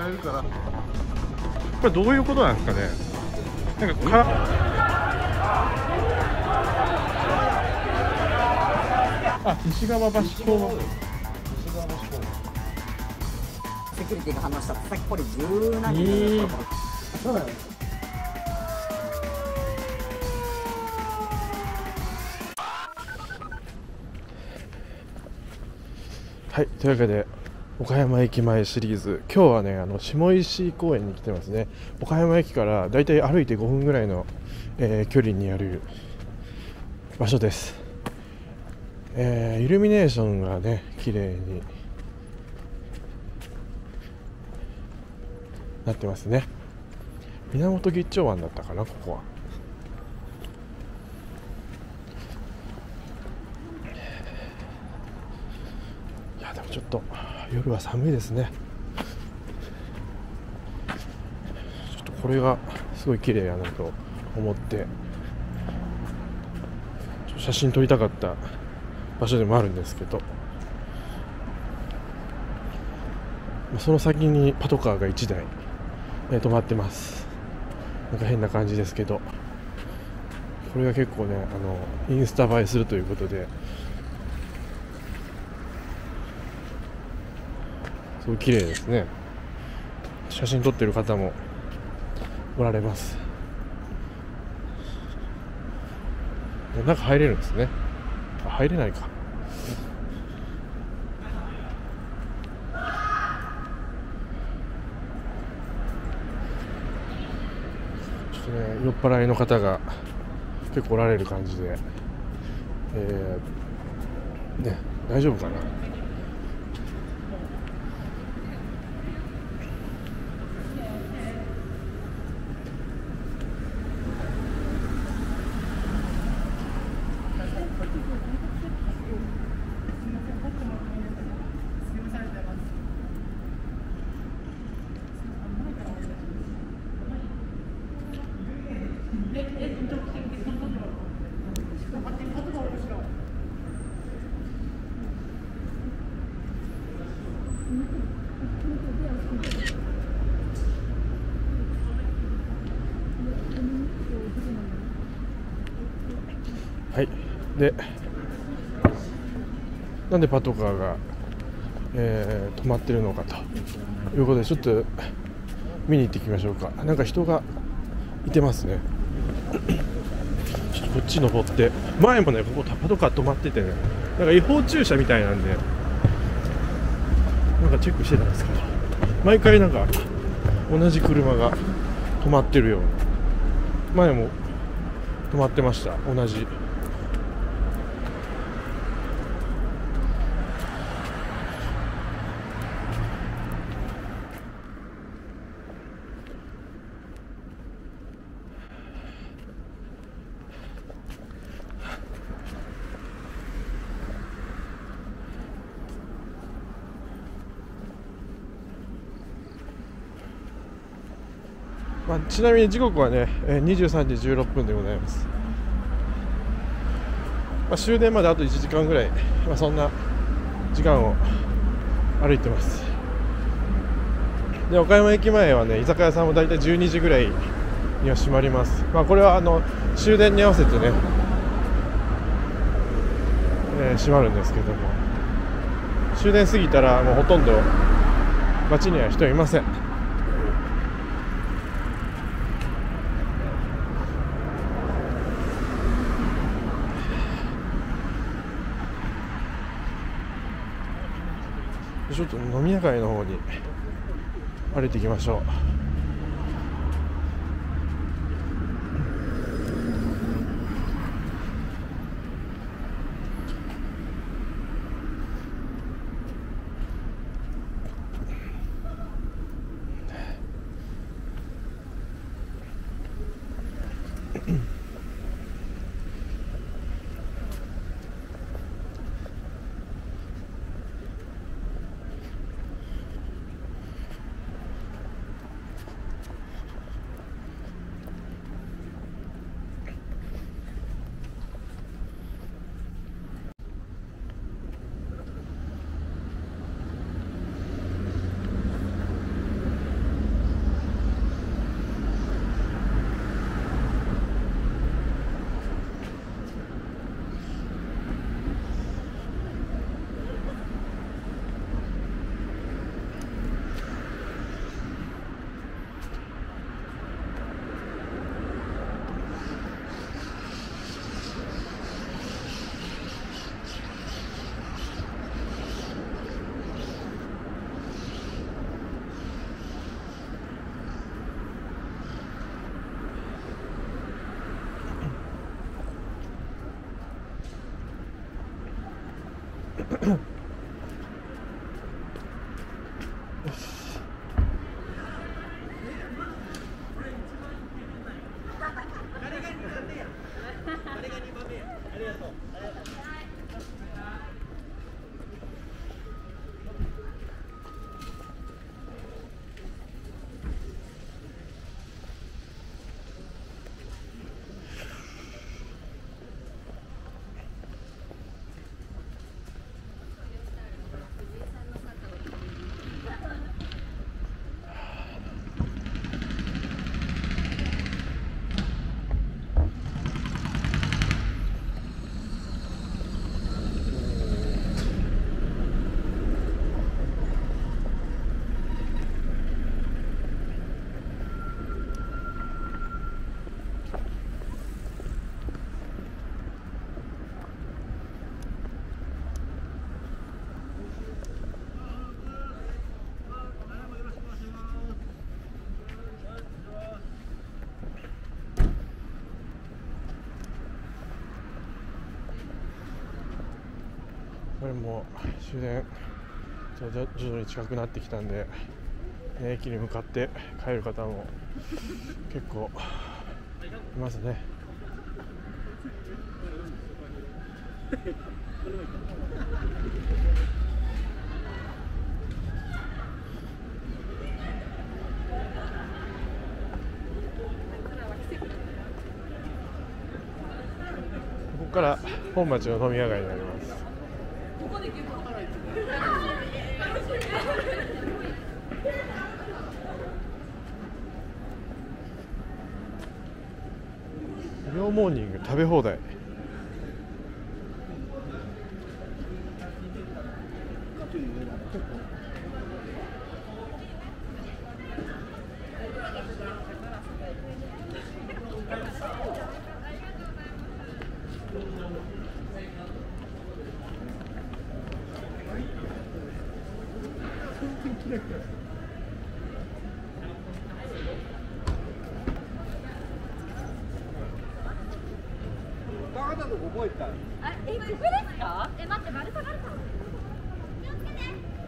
られるから。これどういうことなんですかね。なんかあ、西川橋港。 セキュリティが反応したってさっきこれ10何人そうだよ。 はい、というわけで岡山駅前シリーズ、今日はね下石公園に来てますね。岡山駅からだいたい歩いて5分ぐらいの、距離にある場所です。イルミネーションがね綺麗になってますね。源吉兆湾だったかな、ここは。いやでもちょっと夜は寒いですね。ちょっとこれがすごい綺麗やなと思って写真撮りたかった場所でもあるんですけど、その先にパトカーが1台、止まってます。なんか変な感じですけど、これが結構ねインスタ映えするということで、すごい綺麗ですね。写真撮ってる方もおられます。中入れるんですね。入れないか。ちょっとね、酔っ払いの方が結構おられる感じで、ね、大丈夫かな。はい、でなんでパトカーが、止まってるのかということで、ちょっと見に行ってきましょうか。なんか人がいてますね。ちょっとこっち登って、前もねここパトカー止まっててね、なんか違法駐車みたいなんでなんかチェックしてたんですけど、毎回なんか同じ車が止まってるような。前も止まってました、同じ。ちなみに時刻はね23時16分でございます。終電まであと1時間ぐらい、そんな時間を歩いてます。で岡山駅前はね居酒屋さんもだいたい12時ぐらいには閉まります。これは終電に合わせてね、閉まるんですけども、終電過ぎたらもうほとんど街には人いません。ちょっと飲み屋街の方に歩いていきましょう。 これも終電徐々に近くなってきたんで、駅に向かって帰る方も結構いますね。ここから本町の飲み屋街になります。無料モーニング食べ放題。 ここですか？待って、マルサ。気をつけて。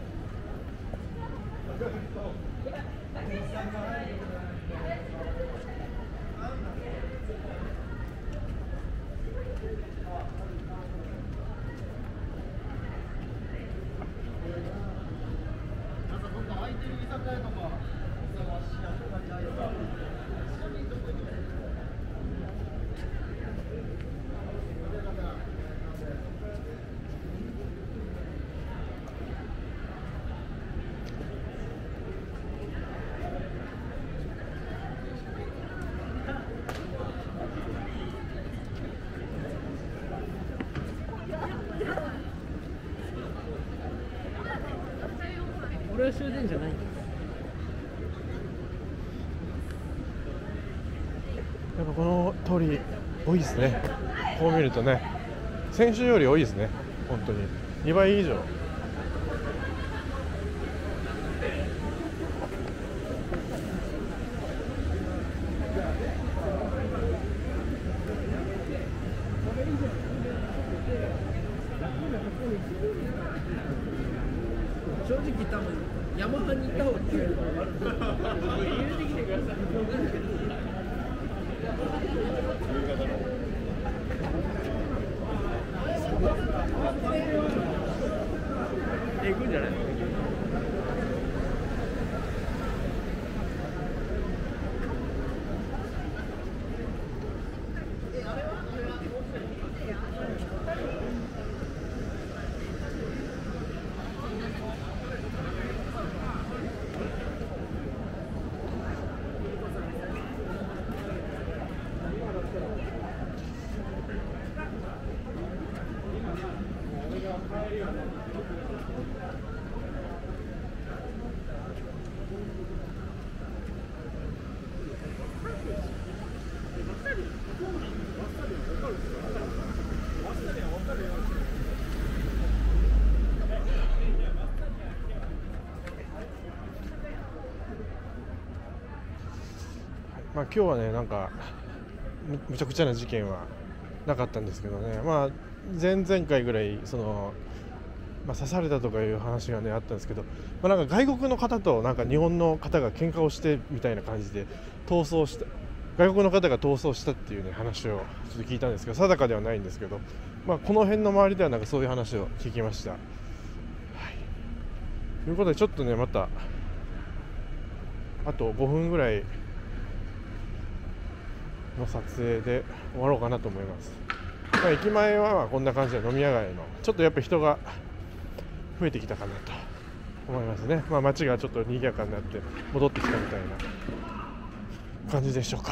これは終電じゃないんだ。 やっぱこの通り多いですね。こう見るとね、先週より多いですね。本当に2倍以上。 正直多分ヤマハに行った方が強いのがある。入れてきてください。行くんじゃない？ まあ今日はね、なんかむちゃくちゃな事件はなかったんですけどね、まあ前々回ぐらいその刺されたとかいう話がねあったんですけど、なんか外国の方となんか日本の方が喧嘩をしてみたいな感じで逃走した、外国の方が逃走したっていうね話をちょっと聞いたんですけど、定かではないんですけど、この辺の周りではなんかそういう話を聞きました。はい、ということでちょっとねまたあと5分ぐらいの撮影で終わろうかなと思います。駅前はこんな感じで飲み屋街のちょっとやっぱ人が増えてきたかなと思いますね。街がちょっと賑やかになって戻ってきたみたいな感じでしょうか。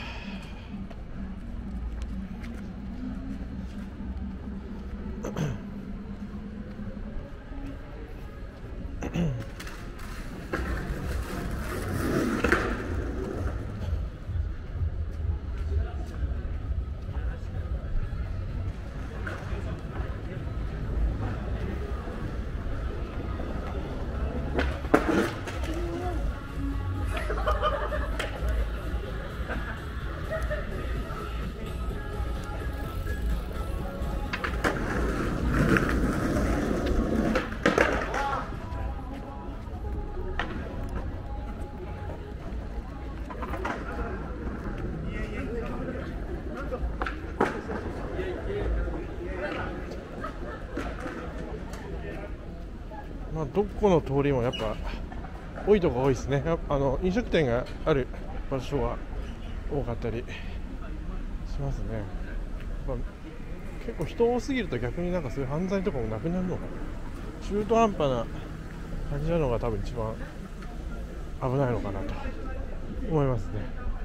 どこの通りもやっぱ多いとこ多いですね。飲食店がある場所は多かったりしますね。結構人多すぎると逆になんかそういう犯罪とかもなくなるのかな。中途半端な感じなのが多分一番危ないのかなと思いますね。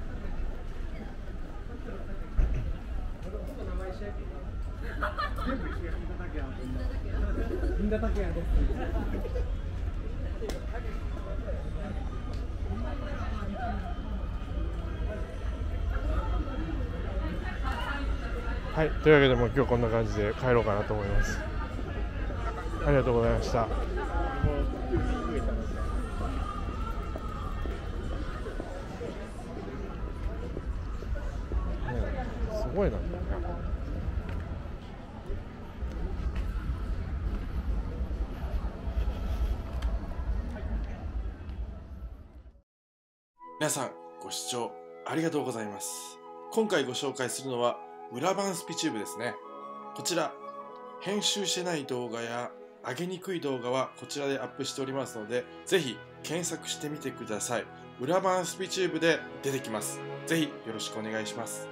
はい、というわけでもう今日こんな感じで帰ろうかなと思います。ありがとうございました。すごいな。皆さんご視聴ありがとうございます。今回ご紹介するのは裏版スピチューブですね。こちら編集してない動画や上げにくい動画はこちらでアップしておりますので、ぜひ検索してみてください。裏版スピチューブで出てきます。ぜひよろしくお願いします。